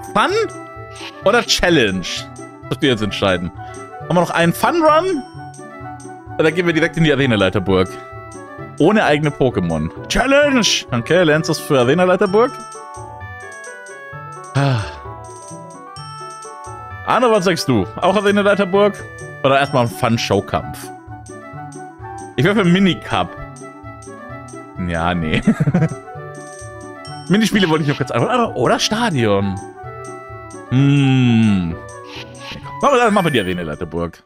Fun oder Challenge? Das musst du jetzt entscheiden. Haben wir noch einen Fun-Run? Oder gehen wir direkt in die Arenaleiterburg? Ohne eigene Pokémon. Challenge! Okay, lernst du es für Arenaleiterburg? Anna, was sagst du? Auch Arenaleiterburg? Oder erstmal ein Fun-Showkampf? Ich wäre für Minicup. Ja, nee. Minispiele wollte ich noch kurz einfach. Oder Stadion. Machen wir die Arenaleiterburg.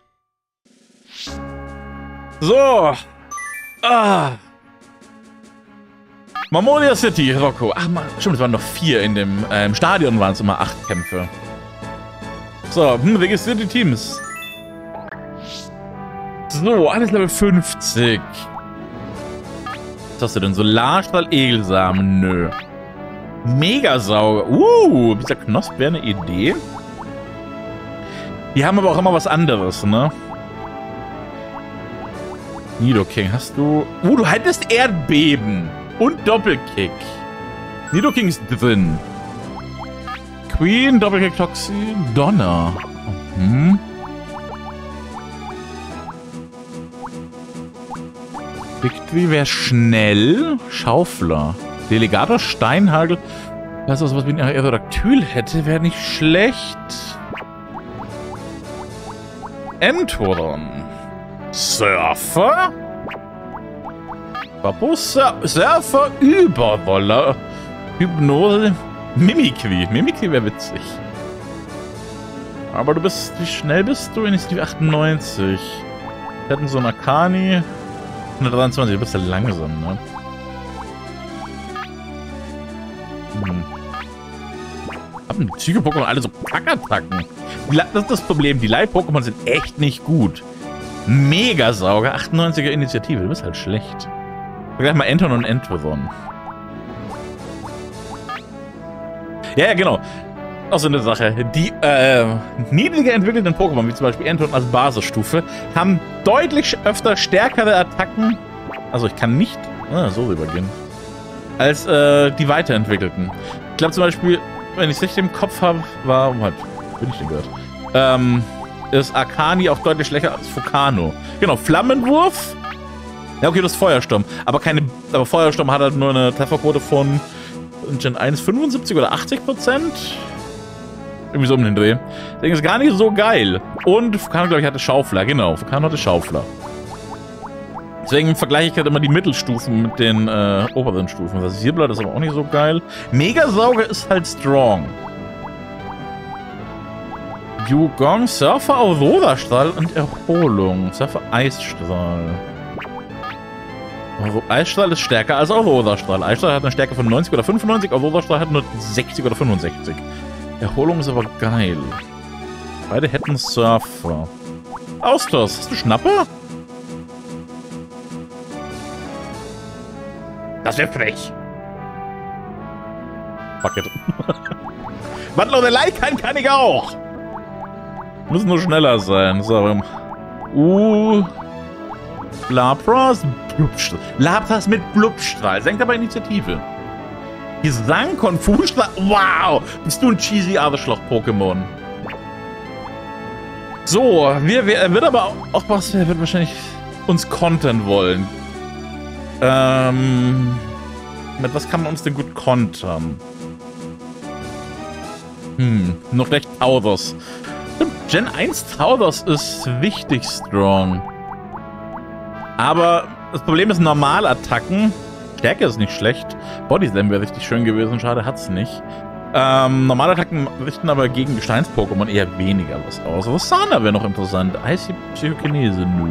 So. Mamonia City, Rocco. Ach, stimmt, es waren noch 4 in dem Stadion, waren es immer 8 Kämpfe. So, registriert die Teams. So, alles Level 50. Was hast du denn? Solarstrahl, Egelsamen? Nö. Megasauger. Dieser Knosp wäre eine Idee. Die haben aber auch immer was anderes, ne? Nidoking, hast du... du hättest Erdbeben und Doppelkick. Nidoking ist drin. Queen, Doppelkick, Toxin, Donner. Victory wäre schnell. Schaufler. Delegator, Steinhagel. Weißt du, was wie ein Aerodactyl hätte, wäre nicht schlecht. Entoron. Surfer? Surfer, Überroller. Hypnose. Mimikry. Mimikry wäre witzig. Aber du bist... Wie schnell bist du? Initiative 98. Wir hatten so einen Akani. 123. Du bist ja langsam, ne? Haben die Psycho-Pokémon alle so Kackattacken? Das ist das Problem. Die Live-Pokémon sind echt nicht gut. Megasauger. 98er Initiative. Du bist halt schlecht. Vergleich mal Enton und Entoron. Ja, genau. Auch so eine Sache. Die niedriger entwickelten Pokémon, wie zum Beispiel Enton als Basisstufe, haben deutlich öfter stärkere Attacken. Also ich kann nicht so rübergehen. Als die weiterentwickelten. Ich glaube zum Beispiel, wenn ich es richtig im Kopf habe, war... Halt, bin ich denn gehört? Ist Arcani auch deutlich schlechter als Fukano. Genau, Flammenwurf. Ja, okay, das ist Feuersturm. Aber Feuersturm hat halt nur eine Trefferquote von Gen 1 75 oder 80%. Irgendwie so um den Dreh. Deswegen ist gar nicht so geil. Und Fukano, glaube ich, hatte Schaufler. Genau, Fukano hatte Schaufler. Deswegen vergleiche ich halt immer die Mittelstufen mit den oberen Stufen. Das Rasierblatt ist aber auch nicht so geil. Megasauger ist halt strong. Yugong, Surfer, Aurora-Strahl und Erholung. Surfer, Eisstrahl. Eisstrahl ist stärker als Aurora-Strahl. Eisstrahl hat eine Stärke von 90 oder 95, Aurora-Strahl hat nur 60 oder 65. Erholung ist aber geil. Beide hätten Surfer. Austausch, hast du Schnapper? Das wäre frech. Fuck it. Wandler oder Leikan kann ich auch. Muss nur schneller sein. So. Lapras, Blubstrahl. Lapras mit Blubstrahl. Senkt aber Initiative. Gesang, Konfusstrahl. Wow. Bist du ein cheesy Arschloch-Pokémon. So. Er wird aber auch was. Er wird wahrscheinlich uns kontern wollen. Mit was kann man uns denn gut kontern? Noch recht Tauros. Gen 1 Tauros ist wichtig strong. Aber das Problem ist Normalattacken. Stärke ist nicht schlecht. Body Slam wäre richtig schön gewesen. Schade, hat's nicht. Normalattacken richten aber gegen Gesteins-Pokémon eher weniger was aus. Rossana wäre noch interessant. Icy Psychokinese, nö.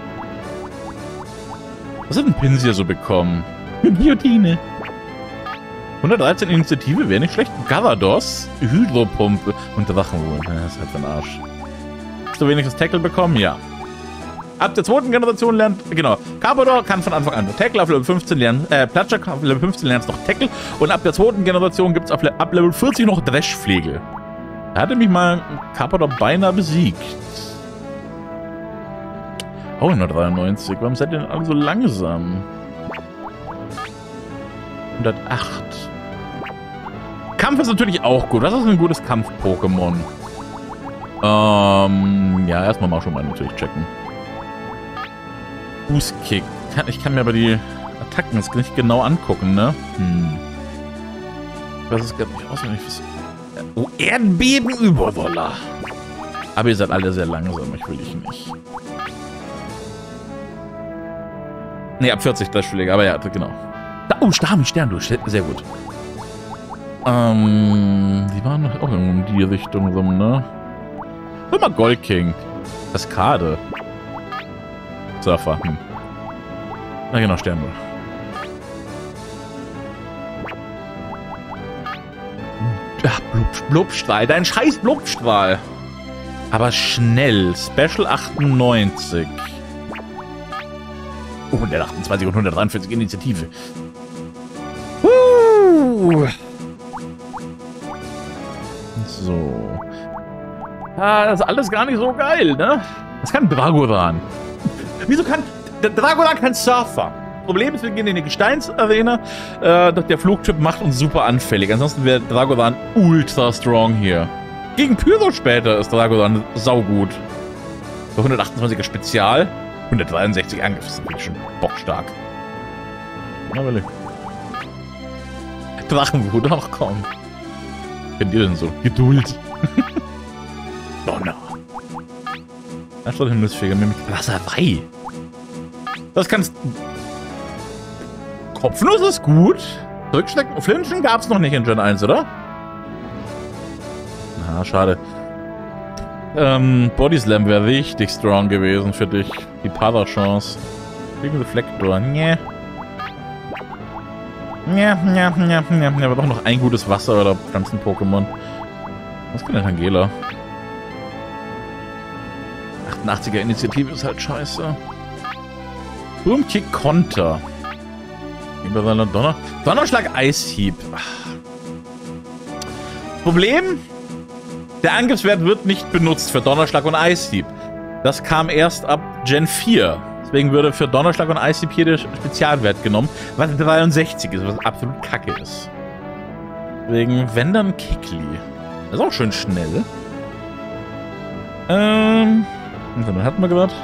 Was hat denn Pinsir so bekommen? Guillotine. 113 Initiative wäre nicht schlecht. Garados, Hydropumpe und Drachenwohl. Das ist halt für ein Arsch. Hast du wenigstens Tackle bekommen? Ja. Ab der zweiten Generation lernt, genau, Carpador kann von Anfang an nur Tackle, auf Level 15 lernen, Platscher auf Level 15 lernt noch Tackle und ab der zweiten Generation gibt es ab Level 40 noch Dreschflegel. Da hatte mich mal Carpador beinahe besiegt. Oh, 193. Warum seid ihr denn alle so langsam? 108. Kampf ist natürlich auch gut. Was ist ein gutes Kampf-Pokémon? Ja, erstmal mal schon mal natürlich checken. Fußkick. Ich kann mir aber die Attacken jetzt nicht genau angucken, ne? Das ist gar nicht auswendig. Oh, Erdbeben-Überroller. Aber ihr seid alle sehr langsam. Ich will dich nicht. Ne, ab 40 Trefferschläge, aber ja, genau. Oh, Stern durch. Sehr gut. Die waren noch auch in die Richtung, so, ne? Hol mal Gold King. Kaskade. Surfer. Na genau, Stern durch. Ach, Blubstrahl. Dein scheiß Blubstrahl. Aber schnell. Special 98. Oh, 128 und 143 Initiative. So. Ah, das ist alles gar nicht so geil, ne? Das kann Dragoran. Wieso kann... Der Dragoran kann Surfer. Problem ist, wir gehen in die Gesteinsarena. Doch der Flugtyp macht uns super anfällig. Ansonsten wäre Dragoran ultra strong hier. Gegen Pyro später ist Dragoran saugut. Bei 128er Spezial. 163 Angriff. Das ist natürlich schon bockstark. Na, will ich. Drachenwut, ach komm. Kennt ihr denn so? Geduld. Donner. Anstatt Himmelsfeger, nämlich Raserei. Das kannst... Kopfnuss ist gut. Zurückstecken, Flinchen gab's noch nicht in Gen 1, oder? Na, schade. Body Slam wäre richtig strong gewesen für dich. Die Power-Chance. Gegen Reflektor. Nee. Ja, aber doch noch ein gutes Wasser- oder Pflanzen-Pokémon. Was kann denn Angela? 88er Initiative ist halt scheiße. Boomkick Konter. Über seiner Donnerschlag Eishieb. Problem? Der Angriffswert wird nicht benutzt für Donnerschlag und Eishieb. Das kam erst ab Gen 4. Deswegen würde für Donnerschlag und Eishieb hier der Spezialwert genommen, was 63 ist, was absolut kacke ist. Deswegen, wenn dann Kikli. Das ist auch schön schnell. Dann hatten wir gerade.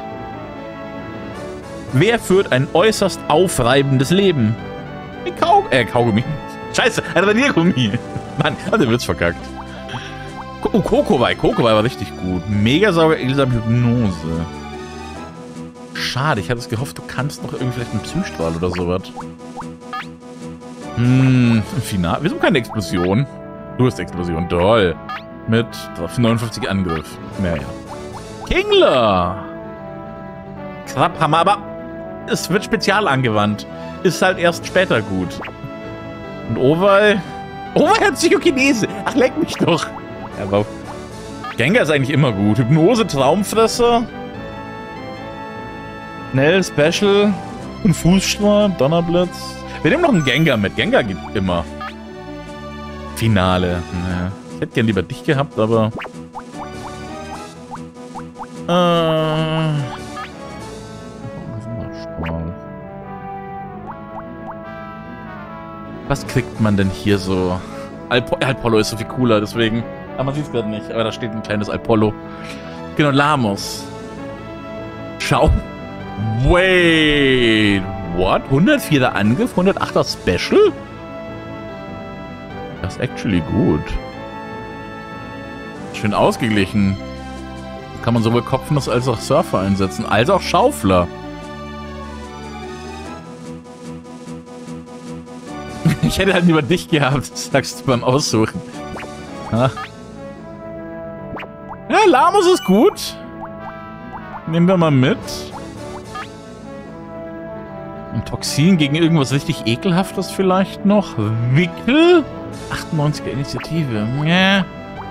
Wer führt ein äußerst aufreibendes Leben? Kaugummi. Scheiße, ein Radiergummi. Mann, der wird's verkackt. Oh, Kokowai. Kokowai war richtig gut. Megasauger Elisabeth Hypnose. Schade, ich hatte es gehofft, du kannst noch irgendwie vielleicht einen Psystrahl oder sowas. Final. Wieso keine Explosion? Du hast Explosion. Toll. Mit 59 Angriff. Naja. Kingler. Krabhammer, aber es wird spezial angewandt. Ist halt erst später gut. Und Oval hat Psychokinese. Ach, leck mich doch. Aber Gengar ist eigentlich immer gut. Hypnose, Traumfresser. Schnell, Special. Und Fußstrahl, Donnerblitz. Wir nehmen noch einen Gengar mit. Gengar geht immer. Finale. Naja. Ich hätte gern lieber dich gehabt, aber... Was kriegt man denn hier so? Alpollo ist so viel cooler, deswegen... Aber man sieht es gerade nicht, aber da steht ein kleines Alpollo. Genau, Lamos. Schau. Wait. What? 104er Angriff, 108er Special? Das ist actually gut. Schön ausgeglichen. Kann man sowohl Kopfnuss als auch Surfer einsetzen, als auch Schaufler. Ich hätte halt lieber dich gehabt, sagst du beim Aussuchen. Ha? Ja, Lamos ist gut. Nehmen wir mal mit. Ein Toxin gegen irgendwas richtig Ekelhaftes vielleicht noch. Wickel? 98er Initiative. Ja.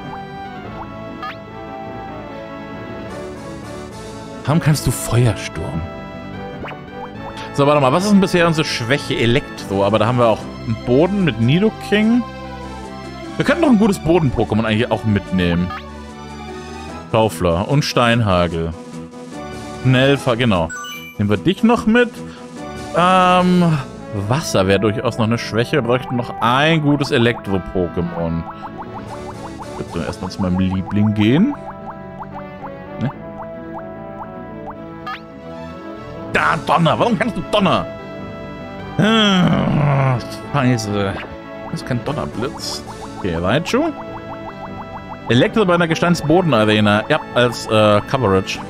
Warum kannst du Feuersturm? So, warte mal. Was ist denn bisher unsere Schwäche? Elektro. Aber da haben wir auch einen Boden mit Nidoking. Wir könnten doch ein gutes Boden-Pokémon eigentlich auch mitnehmen. Schaufler und Steinhagel. Schnellfahr, genau. Nehmen wir dich noch mit. Wasser wäre durchaus noch eine Schwäche. Wir bräuchten noch ein gutes Elektro-Pokémon. Ich würde erstmal zu meinem Liebling gehen. Ne? Da, Donner! Warum kannst du Donner? Scheiße. Das ist kein Donnerblitz. Okay, Raichu. Elektro bei einer Gesteinsbodenarena. Ja, als Coverage.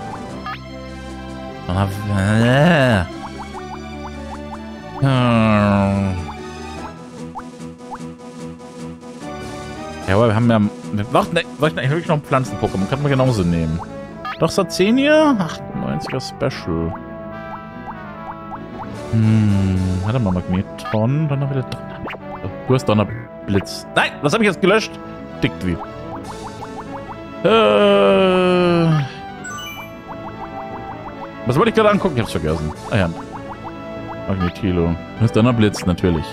Ja, aber wir haben ja... Wir bräuchten eigentlich wirklich noch Pflanzen-Pokémon. Könnten wir genauso nehmen. Doch, Satzenia? 98er Special. Warte mal, Magneton. Dann noch wieder Donnerblitz. Du hast Donnerblitz. Nein, was habe ich jetzt gelöscht? Dictwi. Was wollte ich gerade angucken? Ich hab's vergessen. Ah ja. Magnetilo. Du hast Donnerblitz, natürlich.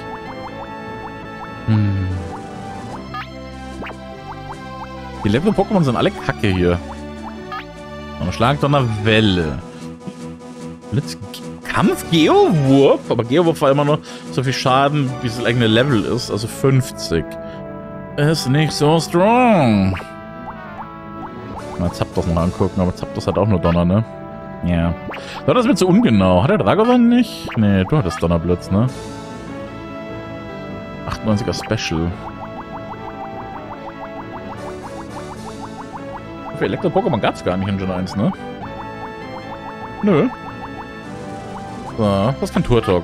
Die Level-Pokémon sind alle kacke hier. Aber Schlagdonnerwelle. Blitz. Kampf Geowurf? Aber Geowurf war immer nur so viel Schaden, wie das eigene Level ist. Also 50. Ist nicht so strong. Mal Zapdos noch angucken, aber Zapdos hat auch nur Donner, ne? Ja. Das ist mir zu ungenau. Hat der Dragovan nicht? Nee, du hattest Donnerblitz, ne? 98er Special. Für Elektro-Pokémon gab es gar nicht in Gen 1, ne? Nö. So, was kann Turtok?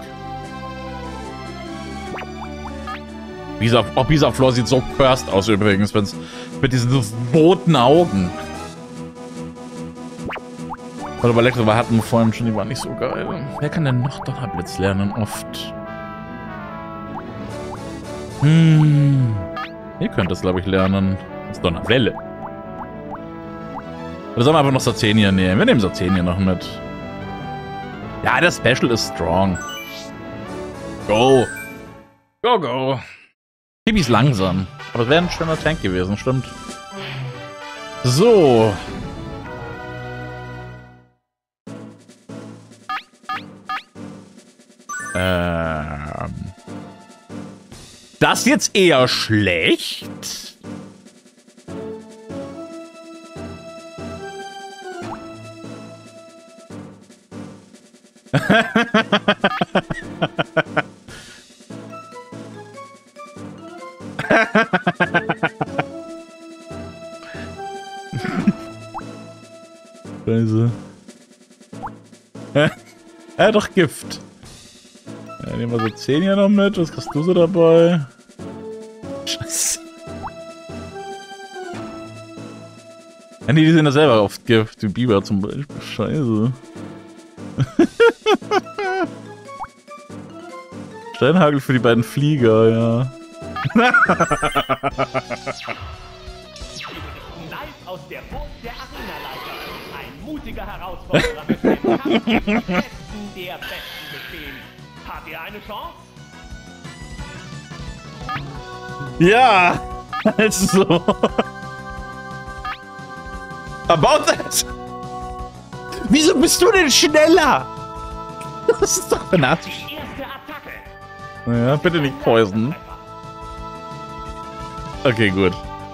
Bisaflor sieht so cursed aus übrigens, wenn's mit diesen roten Augen. Weil bei Elektro hatten wir vorhin schon, die waren nicht so geil. Wer kann denn noch Donnerblitz lernen? Oft. Ihr könnt das, glaube ich, lernen. Das ist Donnerwelle. Oder sollen wir einfach noch Satzenia nehmen? Wir nehmen Satzenia noch mit. Ja, der Special ist strong. Go. Go, go. Pipi ist langsam. Aber es wäre ein schöner Tank gewesen, stimmt. So. Das jetzt eher schlecht? Scheiße. Ja, doch Gift. Ja, nehmen wir so 10 hier noch mit. Was kriegst du so dabei? Scheiße. Ja, nee, die sind ja selber oft Gift. Die Biber zum Beispiel. Scheiße. Steinhagel für die beiden Flieger, ja. Aus der Burg der Arenaleiter. Ein mutiger Herausforderer mit dem Kampf der Besten bestehen. Hat er eine Chance? Ja, also. About that. Wieso bist du denn schneller? Das ist doch fanatisch. Erste Attacke. Naja, bitte nicht poison. Okay, gut.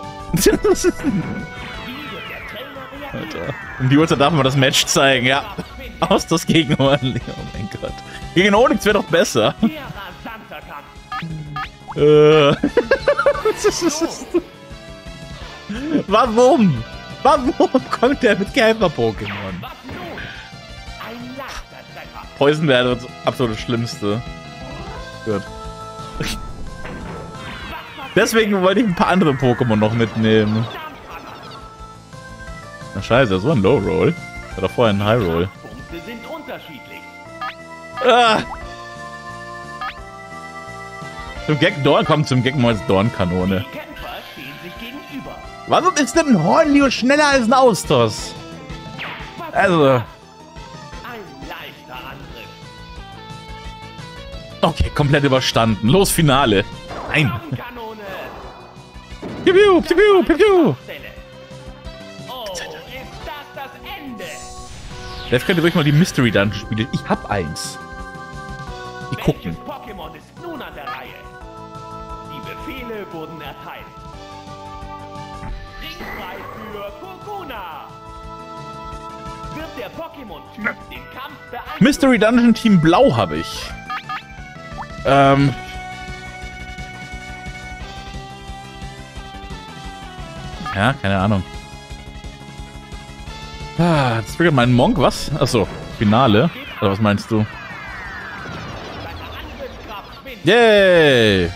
Alter. Um die Uhrzeit darf man das Match zeigen, ja. Aus das gegen Ornli. Oh mein Gott. Gegen Onyx wäre doch besser. Warum? Warum kommt der mit Käfer-Pokémon? Poison wäre das absolut Schlimmste. Gut. Deswegen wollte ich ein paar andere Pokémon noch mitnehmen. Na scheiße, so ein Low Roll. Oder vorher ein High Roll. Sind unterschiedlich. Ah! Zum Gag Dorn kommt zum Gag mal als Dornkanone. Die Kämpfer stehen sich gegenüber. Warum ist denn ein Hornlio schneller als ein Austos? Also. Ein leichter Angriff. Okay, komplett überstanden. Los, Finale. Nein. Kanone. Piu, piu, piu, piu, piu. Oh, ist das Ende? Jetzt könnt ihr ruhig mal die Mystery Dungeon spielen. Ich hab eins. Die gucken. Welches Pokémon ist nun an der Reihe? Die Befehle wurden erteilt. Ringfrei für Kokuna. Wird der Pokémon-Typ den Kampf beeinflussen? Mystery Dungeon Team Blau habe ich. Ja, keine Ahnung. Ah, das triggert mein Monk, was? Achso, Finale. Oder was meinst du? Yay!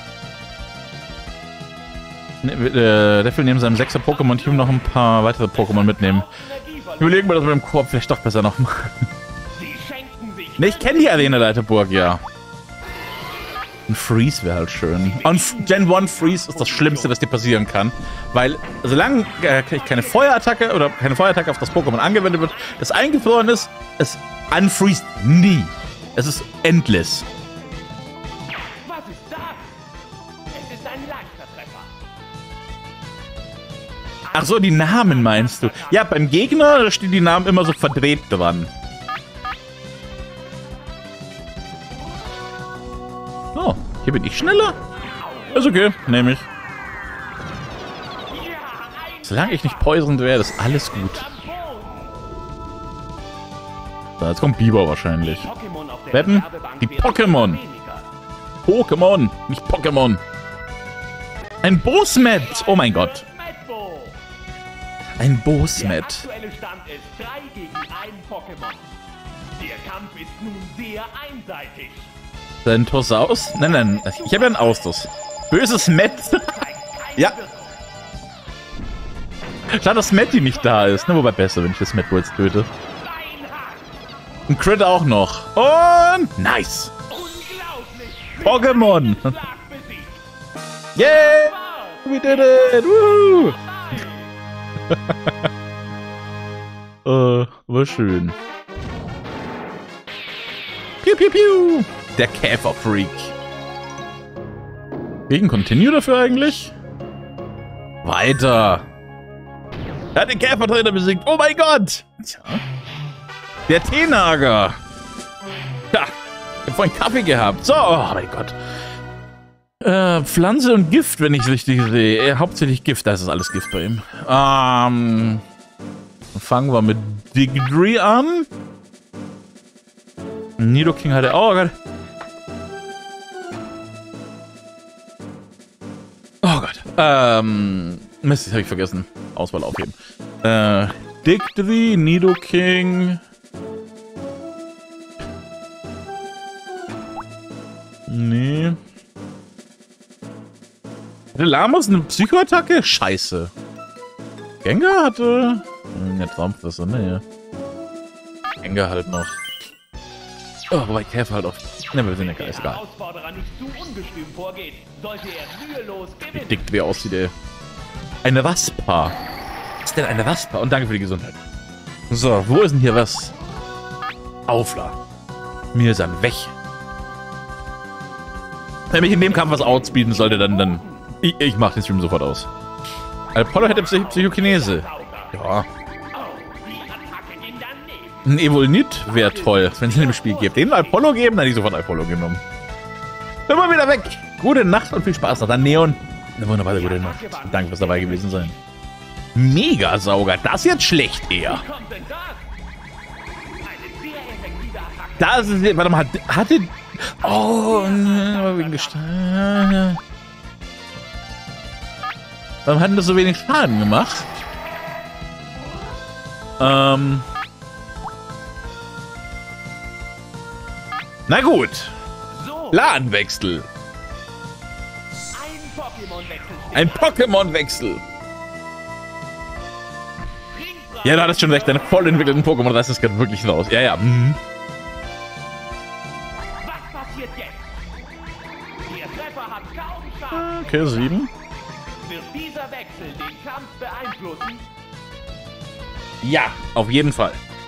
Der will neben seinem 6er Pokémon-Team noch ein paar weitere Pokémon mitnehmen. Überlegen wir das mit dem Koop vielleicht doch besser noch machen. Ne, ich kenne die Arena-Leiterburg, ja. Ein Freeze wäre halt schön. Und Gen 1 Freeze ist das Schlimmste, was dir passieren kann. Weil, solange keine Feuerattacke oder keine Feuerattacke auf das Pokémon angewendet wird, das eingefroren ist, es unfreest nie. Es ist endless. Was ist das? Es ist ein leichter Treffer. Ach so, die Namen meinst du? Ja, beim Gegner da stehen die Namen immer so verdreht dran. Oh, hier bin ich schneller. Ist okay, nehme ich. Solange ich nicht poisoned werde, ist alles gut. So, jetzt kommt Biber wahrscheinlich. Weppen? Die Pokémon. Pokémon, nicht Pokémon. Ein Bosmet. Oh mein Gott. Ein Bosmet. Der aktuelle Stand ist 3 gegen 1 Pokémon. Der Kampf ist nun sehr einseitig. Centosaurus? Nein, nein, ich habe ja einen Ausdruck. Böses Met. Ja. Schade, dass Matty nicht da ist. Ne, wobei besser, wenn ich das Met jetzt töte. Ein Crit auch noch. Und nice. Pokémon. Yeah. We did it. Woo. War schön. Piu, piu, piu. Der Käferfreak. Gegen Continue dafür eigentlich? Weiter. Er hat den Käfertrainer besiegt. Oh mein Gott. Tja. Der Teenager. Ja. Ich hab vorhin Kaffee gehabt. So. Oh mein Gott. Pflanze und Gift, wenn ich es richtig sehe. Hauptsächlich Gift. Da ist alles Gift bei ihm. Fangen wir mit Digdri an. Nidoking hat er. Oh Gott. Oh Gott. Mist, das habe ich vergessen. Auswahl aufheben. Digdri, Nidoking. Nee. Hatte Lamas eine Psychoattacke? Scheiße. Gengar hatte. Ne, Traumfresser, ne. Gengar halt noch. Oh, wobei Käfer halt auch. Ne, wir sind ja gar nicht egal. Wie dick wie aussieht, ey. Eine Raspa. Was ist denn eine Raspa? Und danke für die Gesundheit. So, wo ist denn hier was? Aufla. Mir ist ein Weg. Wenn ich in dem Kampf was outspeeden sollte, dann ich mach den Stream sofort aus. Apollo hätte Psychokinese. Ja. Ein Evolnit wäre toll, wenn es in dem Spiel gibt. Den Apollo geben, dann hätte ich sofort Apollo genommen. Immer wieder weg. Gute Nacht und viel Spaß noch. Dann Neon. Eine wunderbare gute Nacht. Danke fürs dabei gewesen sein. Megasauger. Das ist jetzt schlecht eher. Das ist. Warte mal. Hatte. Oh, wegen Gestein. Warum hat denn das so wenig Schaden gemacht? Na gut. Ladenwechsel. Ein Pokémon-Wechsel. Ja, du hattest schon recht. Deine voll entwickelten Pokémon reißt das gerade wirklich raus. Ja, ja. Mhm. Was passiert jetzt? Der Treffer hat kaum Schaden. Okay, 7. Wird dieser Wechsel den Kampf beeinflussen? Ja, auf jeden Fall.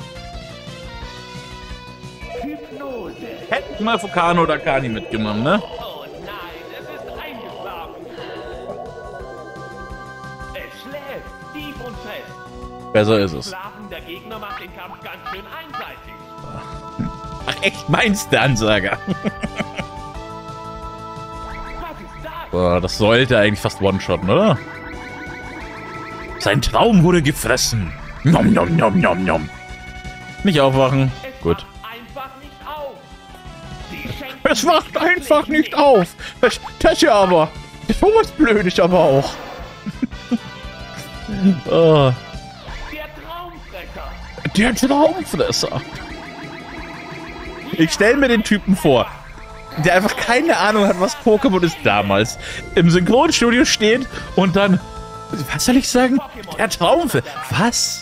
Hypnose. Hätten mal Fukano oder Kani mitgenommen, ne? Oh nein, es ist eingeschlafen. Es schläft tief und fest. Besser ist es. Schlafen der Gegner macht den Kampf ganz schön einseitig. Ach echt, meinst du, Ansager? Boah, das sollte eigentlich fast One-Shotten, oder? Sein Traum wurde gefressen. Nom, nom, nom, nom, nom. Nicht aufwachen. Gut. Einfach nicht auf. Die schenken Es wacht einfach nicht auf. Das ja aber. So was Blödes aber auch. Oh, der Traumfresser. der Traumfresser. Ich stelle mir den Typen vor, der einfach keine Ahnung hat, was Pokémon ist damals. Im Synchronstudio steht und dann... Was soll ich sagen? Der Traumfresser. Was?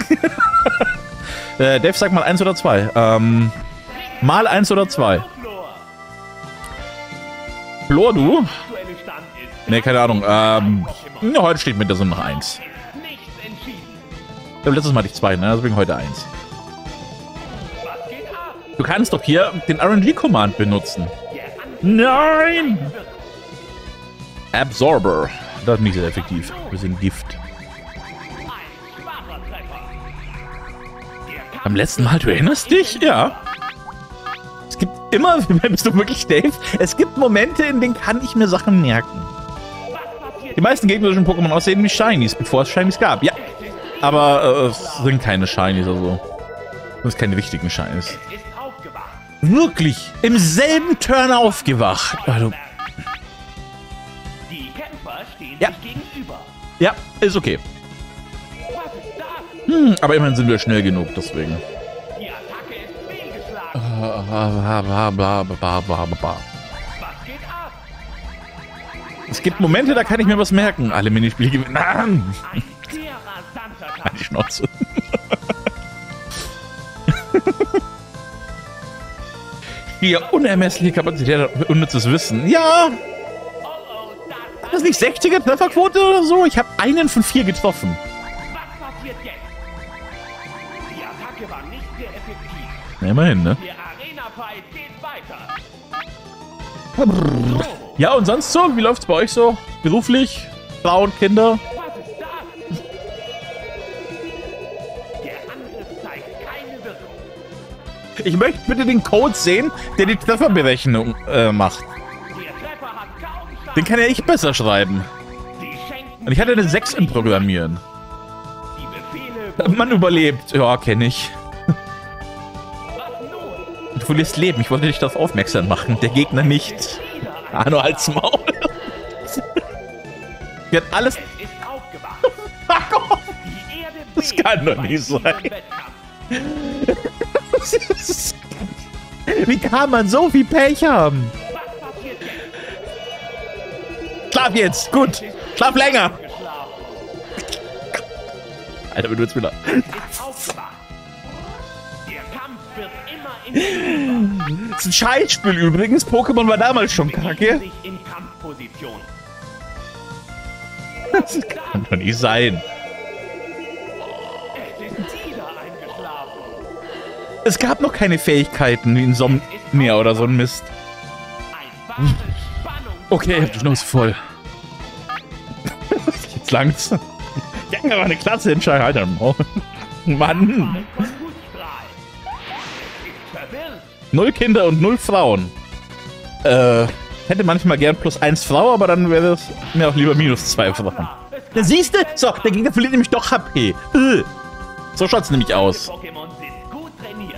Dave, sag mal 1 oder 2. Mal 1 oder 2. Flor. Flor, du? Aktuelle Stand ist Ne, keine Ahnung. Pokémon. Ja, heute steht mit der Sonne noch 1. Ist nichts entschieden. Letztes Mal hatte ich 2, ne? Deswegen heute 1. Was geht ab? Du kannst doch hier den RNG-Command benutzen. Der Nein! Angriff wird Absorber. Das ist nicht sehr effektiv. Wir sind Gift. ein schwacher Treffer. Der Kampf Am letzten Mal, du erinnerst dich? Ja. Es gibt immer, bist du wirklich Dave? Es gibt Momente, in denen kann ich mir Sachen merken. was passiert? Die meisten gegnerischen Pokémon aussehen wie Shinies, bevor es Shinies gab. Ja. Aber es sind keine Shinies, also. Das sind keine wichtigen Shinies. Ist aufgewacht. Wirklich. Im selben Turn aufgewacht. Also, Die Kämpfer stehen Ja. sich gegenüber. ja, ist okay. Was ist das? Aber immerhin sind wir schnell genug, deswegen. Die Attacke ist fehlgeschlagen. Was geht ab? Es gibt Momente, da kann ich mir was merken. Alle Minispiele gewinnen. Ein sehr rasanter Kampf. Die Schnauze. Hier unermessliche Kapazität und unnützes Wissen. Ja, Oh, oh, das ist nicht 60er Trefferquote oder so. Ich habe einen von 4 getroffen. Was passiert jetzt? Die Attacke war nicht sehr effektiv. Na, immerhin, ne? Der Arena-Fight geht weiter. Ja, und sonst so? Wie läuft's bei euch so? Beruflich? Frauen, Kinder? Was ist das? Der Angriff zeigt keine Wirkung. Ich möchte bitte den Code sehen, der die Trefferberechnung macht. Der Treffer hat kaum Chance. Den kann ja ich besser schreiben. Sie schenken Und ich hatte eine 6 im Programmieren. die Befehle. Man überlebt. Ja, kenne ich. Was nun? Du verlierst Leben. Ich wollte dich darauf aufmerksam machen. Der Gegner nicht. Wieder ein Ah, nur als Maul. Wir hat alles... Es ist aufgewacht. Fuck off! Die Erde Das kann doch nicht sein. Wettkampf. Wie kann man so viel Pech haben? Was passiert jetzt? Schlaf jetzt. Gut. Schlaf länger. Geschlafen. Alter, wenn du jetzt wieder... Ist aufgewacht. Der Kampf wird immer intensiver. Das ist ein Scheißspiel übrigens. Pokémon war damals schon kacke. Sich in Kampfposition. Das kann doch nicht sein. Es ist wieder eingeschlafen. Es gab noch keine Fähigkeiten wie in Somnia oder so ein Mist. Ein wahres Spannung. Okay, ich hab die Schnauze voll. Jetzt langt's. Ja, war eine klasse Entscheidung. Alter, Mann. Ein Konfusstrahl. Ist verwirrt. 0 Kinder und 0 Frauen. Hätte manchmal gern +1 Frau, aber dann wäre es mir auch lieber -2 Frauen. Da siehst du? So, der Gegner verliert nämlich doch HP. So schaut's nämlich aus. Pokémon sind gut trainiert.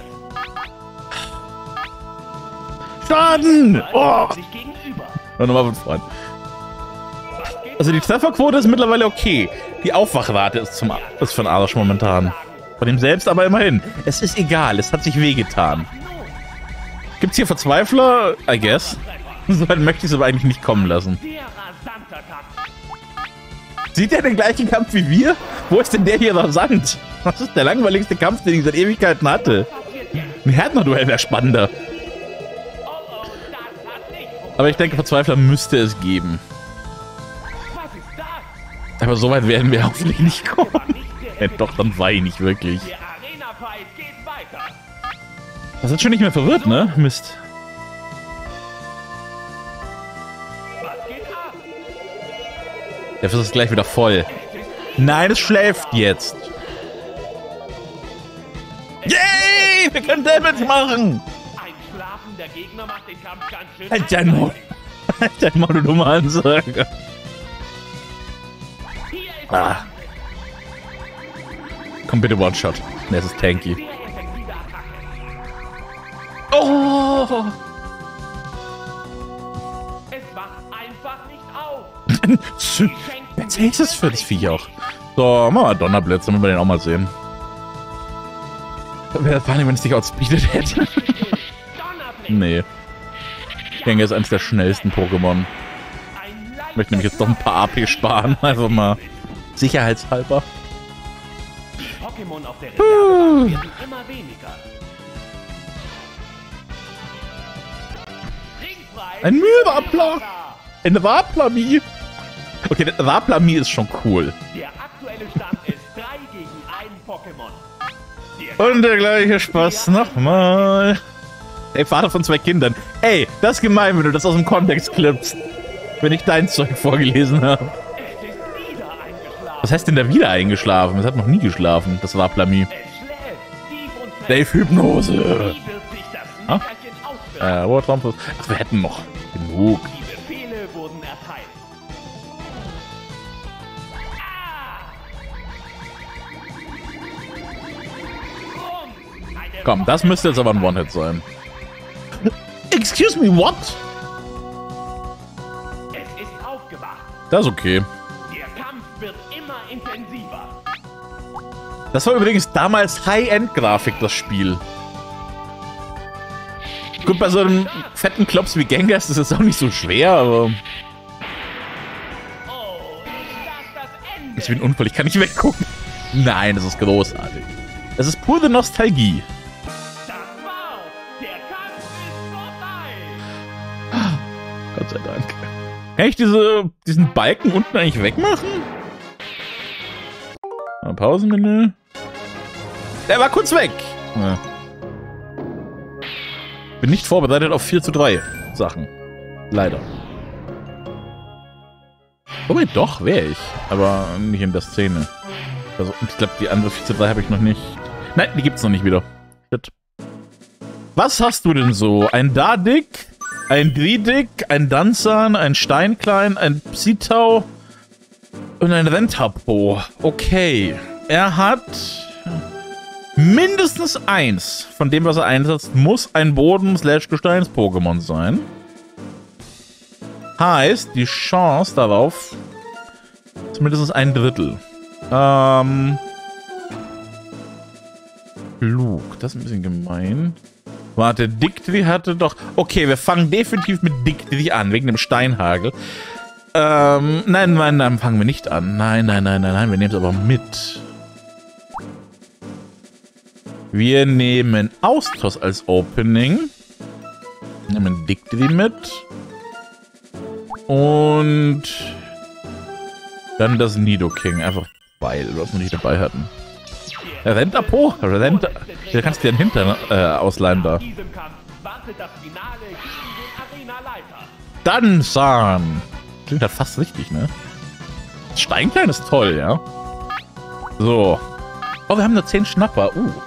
Schaden! Oh! Sich gegenüber. Nochmal von vorn. Was geht Also die Trefferquote ist mittlerweile okay. Die Aufwachrate ist für den Arsch momentan. Von ihm selbst aber immerhin. Es ist egal, es hat sich wehgetan. nun? Gibt's hier Verzweifler? I guess. So weit möchte ich es aber eigentlich nicht kommen lassen. Sehr rasanter Kampf. Sieht er den gleichen Kampf wie wir? Wo ist denn der hier rasant? Das ist der langweiligste Kampf, den ich seit Ewigkeiten hatte. Was passiert jetzt? Ein Härtner-Duell wäre spannender. Oh, oh, das hat nicht funktioniert. Aber ich denke, Verzweifler müsste es geben. Was ist das? Aber so weit werden wir hoffentlich nicht kommen. War nicht sehr Ja, doch, dann weine ich wirklich. Der Arena-Fight geht weiter. Das ist schon nicht mehr verwirrt, ne? Mist. Was geht ab? Der Fisch ist gleich wieder voll. Nein, es schläft jetzt. Yay! Wir können Damage machen! Ein schlafender Gegner macht den Kampf ganz schön. Alter, no. Alter, mal du dumme Ansage. Hier ist Ah. Komm bitte One-Shot. Ne, es ist tanky. sehr effektive Attacke. Oh! Es wacht einfach nicht auf. Jetzt ist es für das Viech auch. So, machen wir mal Donnerblitz, damit wir den auch mal sehen. Wäre funny, wenn es dich outspeedet hätte. Donnerblitz. Nee. Ich denke, er ist eines der schnellsten Pokémon. Ich möchte nämlich jetzt doch ein paar AP sparen. Einfach mal sicherheitshalber. Die Pokémon auf der Reserve werden immer weniger. Ringfrei. Ein Mühlwappler! Ein Waplami! Okay, der Waplami ist schon cool. Der aktuelle Stand ist 3 gegen 1 Pokémon. Und der gleiche Spaß nochmal. Ey, Vater von 2 Kindern. Ey, das ist gemein, wenn du das aus dem Kontext klippst. Wenn ich dein Zeug vorgelesen habe. Es ist wieder eingeschlafen. Was heißt denn da wieder eingeschlafen? Es hat noch nie geschlafen, das Waplami. Es schläft tief und fest. Dave Hypnose. Wie wird sich das Ah? Nickerchen auswirken? Wartrampus. Ach, wir hätten noch genug. Die Befehle wurden erteilt. Eine Komm, das müsste jetzt aber ein One-Hit sein. Excuse me, what? Es ist aufgewacht. Das ist okay. Der Kampf wird immer intensiver. Das war übrigens damals High-End-Grafik, das Spiel. Gut, bei so einem fetten Klops wie Gengar ist das jetzt auch nicht so schwer, aber... Oh, ist das Ende? Das ist wie ein Unfall, ich kann nicht weggucken. Nein, das ist großartig. Es ist pure Nostalgie. Das war's. Der Kampf ist vorbei. Gott sei Dank. Kann ich diesen Balken unten eigentlich wegmachen? Mal Pausenmenü. Der war kurz weg. Ja. Bin nicht vorbereitet auf 4:3 Sachen. Leider. Wobei doch, wäre ich. Aber nicht in der Szene. Also, ich glaube, die andere 4:3 habe ich noch nicht. Nein, die gibt's noch nicht wieder. Shit. Was hast du denn so? Ein Dardik, ein Dridik, ein Danzan, ein Steinklein, ein Psitau und ein Rentapo. Okay. Er hat mindestens eins von dem, was er einsetzt, muss ein Boden-Gesteins-Pokémon sein. Heißt, die Chance darauf ist mindestens 1/3. Flug, das ist ein bisschen gemein. Warte, Dictri hatte doch... Okay, wir fangen definitiv mit Dictri an, wegen dem Steinhagel. Nein, fangen wir nicht an. Nein, wir nehmen es aber mit. Wir nehmen Austos als Opening. Nehmen Dictri mit. Und... dann das Nidoking, einfach weil wir es noch nicht dabei hatten. Rentapo? Da kannst du dir einen Hintern ausleihen da. Nach diesem Kampf wartet das Finale gegen den Arenaleiter. Danzan! Klingt halt fast richtig, ne? Das Steinklein ist toll, ja? So. Oh, wir haben nur 10 Schnapper.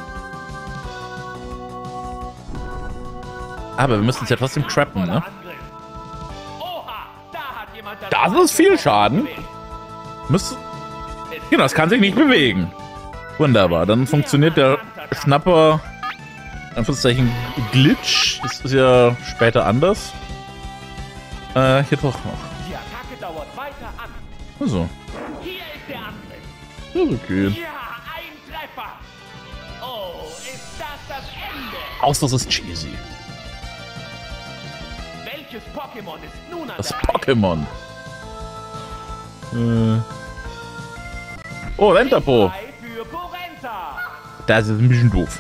Aber wir müssen es ja trotzdem trappen, ne? Oha, da hat jemand Das ist viel Schaden. Müsste... Genau, das kann sich nicht bewegen. Wunderbar, dann funktioniert der Schnapper... Anführungszeichen Glitch. Das ist ja später anders. Hier doch noch. Die Attacke dauert weiter an. Also, Hier ist der Angriff. das ist okay. Ja, ein Treffer. Oh, ist das Ende? Aus, das ist cheesy. Welches Pokémon ist nun an Das der Reihe? Pokémon. Oh, Rentapo. Frei für Porenta. Das ist ein bisschen doof.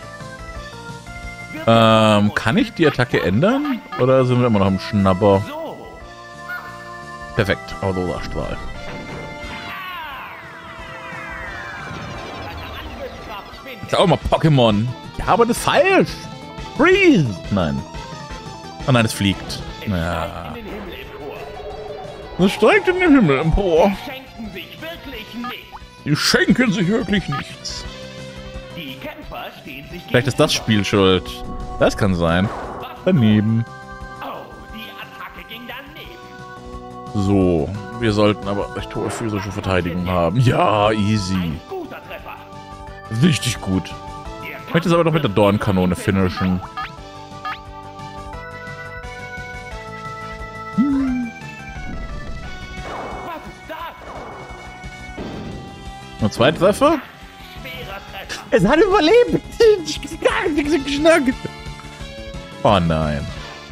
Kann ich die Attacke ändern? Oder sind wir immer noch im Schnapper? So. Perfekt. Aurora-Strahl. Deine Angriffskraft schwindet. Ist auch immer Pokémon. Ja, aber das ist falsch. Freeze. Nein. Oh nein, es fliegt. Es Ja. steigt in den Himmel empor. Es steigt in den Himmel empor. Schenken sich wirklich nichts. Die schenken sich wirklich nichts. Die Kämpfer stehen sich Vielleicht ist das gegenüber. Spiel schuld. Das kann sein. Was? Daneben. Oh, die Attacke ging daneben. So, wir sollten aber recht hohe physische Verteidigung haben. Ja, easy. Ein guter Treffer. Richtig gut. Ich möchte es aber noch mit der Dornkanone finishen. Was ist das? Nur 2 Treffer? Schwerer Treffer. Es hat überlebt! Gar nichts geschnackt! Oh nein.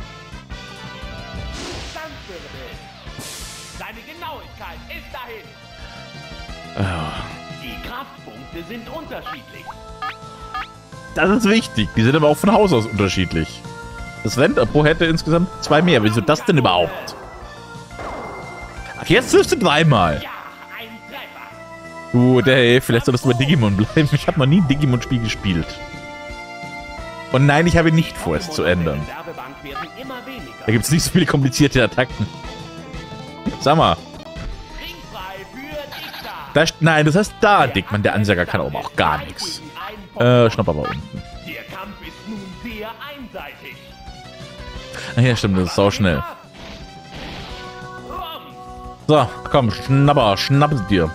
Standwirbel. Seine Genauigkeit ist dahin. Ah, Die Kraftpunkte sind unterschiedlich. das ist wichtig. Die sind aber auch von Haus aus unterschiedlich. Das Vendapo hätte insgesamt 2 mehr. Wieso das denn überhaupt? Ach, jetzt triffst du 3-mal. Ja, ein Treffer. Gut, ey, vielleicht solltest du bei Digimon bleiben. Ich habe noch nie ein Digimon-Spiel gespielt. Und nein, ich habe nicht vor, es zu ändern. In der Werbebank werden immer weniger. Da gibt es nicht so viele komplizierte Attacken. Sag mal. Ringfrei für Dichter. Da, nein, das heißt da, Dickmann. Der Ansager kann aber auch gar nichts. Schnapp aber unten. Der Kampf ist nun sehr einseitig. Ach ja, stimmt, das ist sau schnell. Rums. So, komm, schnapp es dir.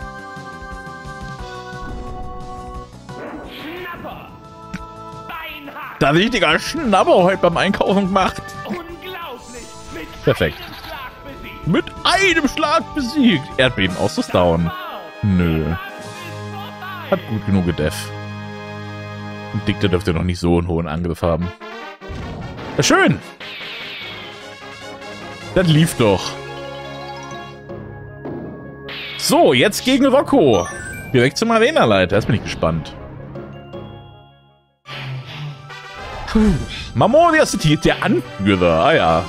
Schnapper. Beinhard. Da richtiger Schnapper heute beim Einkaufen gemacht. Unglaublich. Mit Perfekt. einem Schlag besiegt. Mit einem Schlag besiegt. Erdbeben auszustauen. Nö. Das ist vorbei. Hat gut genug gedef. Und Dicta dürfte noch nicht so einen hohen Angriff haben. Ja, schön. Das lief doch. So, jetzt gegen Rocco. Direkt zum Arenaleiter. Jetzt bin ich gespannt. Mamoria City, der Anführer. Ah ja.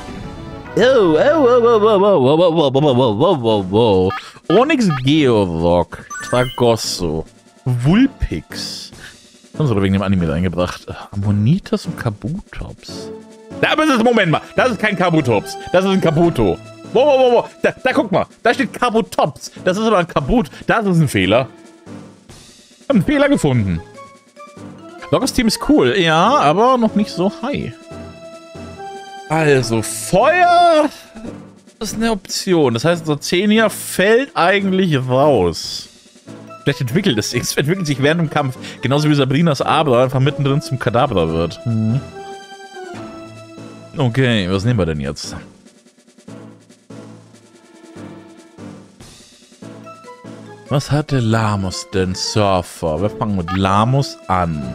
Onyx Georock. Tragosso. Vulpix. Das haben sie wegen dem Anime eingebracht. Ammonitas und Kabutops. Da, aber Moment mal. Das ist kein Kabutops. Das ist ein Kabuto. Wo. Da guck mal. Da steht Kabutops. Das ist aber ein Kabut. Das ist ein Fehler. Ich habe einen Fehler gefunden. Rockos Team ist cool. Ja, aber noch nicht so high. Also, Feuer ist eine Option. Das heißt, unser Zenia fällt eigentlich raus. Vielleicht entwickelt es sich. Es entwickelt sich während dem Kampf. Genauso wie Sabrinas Abra einfach mittendrin zum Kadabra wird. Okay, was nehmen wir denn jetzt? Was hatte Lamus denn? Surfer. Wir fangen mit Lamus an.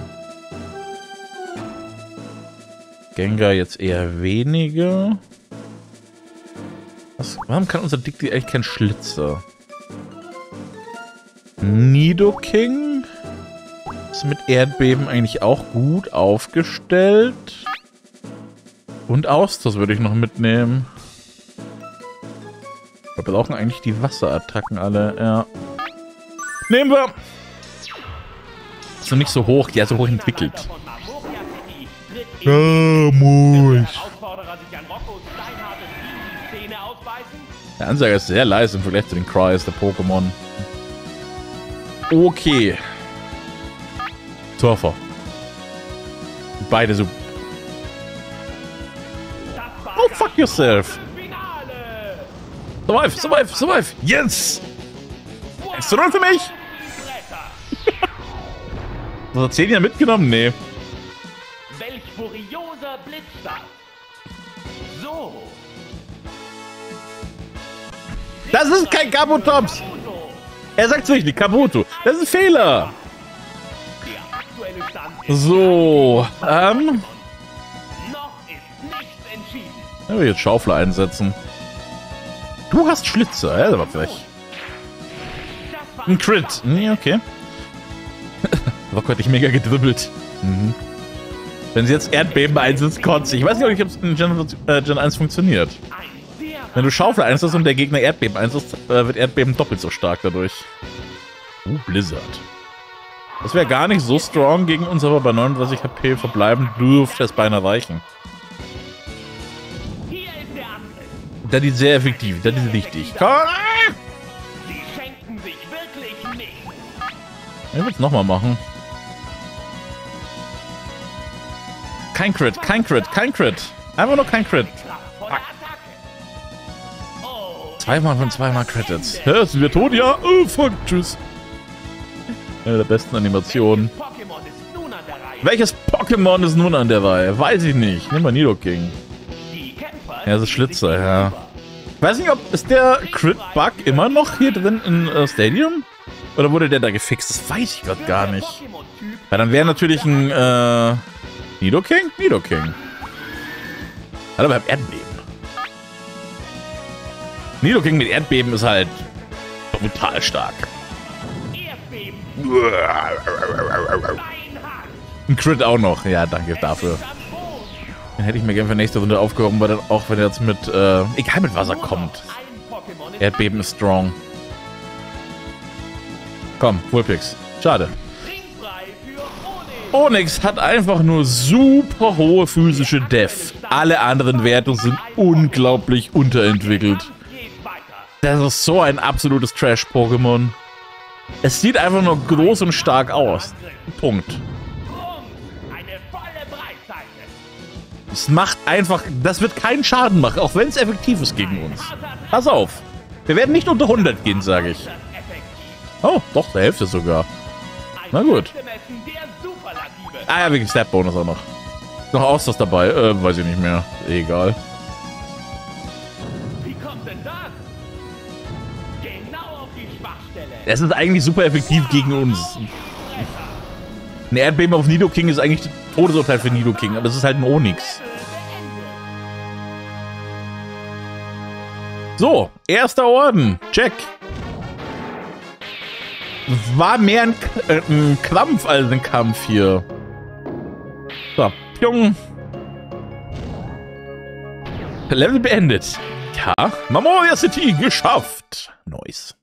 Gengar jetzt eher weniger. Warum kann unser Dicti eigentlich kein Schlitzer? Nidoking ist mit Erdbeben eigentlich auch gut aufgestellt. Und Austausch würde ich noch mitnehmen. Wir brauchen eigentlich die Wasserattacken alle, ja. Nehmen wir! Ist noch nicht so hoch, ja, so hoch entwickelt. Der Moich. Herausforderer sich an Roccos steinhartes Team die Zähne ausbeißen? Der Ansager ist sehr leise im Vergleich zu den Cries der Pokémon. Okay. Surfer. Beide so. Oh, fuck yourself. Survive. Yes! 1:0 für mich! Hast du 10 Jahre mitgenommen? Nee. Welch furioser Blitzstart! So! Das ist kein Kabutops! Er sagt wirklich Kabuto. Das ist ein Fehler! Der aktuelle Stand ist So, noch ist nichts entschieden. ich will jetzt Schaufler einsetzen. Du hast Schlitzer, ja, das war frech. Das war Ein Crit. Nee, okay. Rock hat dich mega gedribbelt. Mhm. Wenn sie jetzt Erdbeben einsetzt, kotze ich. Ich weiß nicht, ob es in Gen 1 funktioniert. ein sehr Wenn du Schaufel einsetzt und der Gegner Erdbeben einsetzt, wird Erdbeben doppelt so stark dadurch. Blizzard. Das wäre gar nicht so strong gegen uns, aber bei 39 HP verbleiben dürfte es beinahe reichen. Hier ist der Angriff. Das ist sehr effektiv, das ist wichtig. Komm! Sie schenken sich wirklich nichts. Ich will es nochmal machen. Kein Crit. Einfach nur kein Crit. Kraftvolle Attacke. Zweimal von zweimal Credits. Hä, sind wir tot? Ja. Oh, fuck, tschüss. Eine der besten Animationen. Pokémon ist nun an der Reihe. Welches Pokémon ist nun an der Reihe? Weiß ich nicht. Nimm mal Nidoking. Die Kämpfer Ja, das ist Schlitzer, ja. Ich weiß nicht, ist der Crit-Bug immer noch hier drin in Stadium? Oder wurde der da gefixt? Das weiß ich gerade gar nicht. Weil dann wäre natürlich ein Nidoking? Nidoking. Hat aber Erdbeben. Nidoking mit Erdbeben ist halt brutal stark. Erdbeben. Ein Crit auch noch. Ja, danke dafür. Den hätte ich mir gerne für nächste Runde aufgehoben, weil dann auch wenn er jetzt mit, egal mit was er kommt. Erdbeben ist strong. Komm, Vulpix. Schade. Onyx hat einfach nur super hohe physische Def. Alle anderen Werte sind unglaublich unterentwickelt. Das ist so ein absolutes Trash-Pokémon. Es sieht einfach nur groß und stark aus. Punkt. Es macht einfach... Das wird keinen Schaden machen, auch wenn es effektiv ist gegen uns. Pass auf. Wir werden nicht unter 100 gehen, sage ich. Oh, doch, der Hälfte sogar. Na gut. Ah ja, wegen Stat-Bonus auch noch. Noch Austausch dabei. Weiß ich nicht mehr. Egal. Wie kommt denn das? Genau auf die Schwachstelle. Es ist eigentlich super effektiv gegen uns. Ein Erdbeben auf Nidoking ist eigentlich Todesurteil für Nidoking, aber es ist halt ein Onyx. So, erster Orden. Check. War mehr ein Kampf als ein Kampf hier. So, Pjong. Level beendet. Ja, Memoria City geschafft. Nice.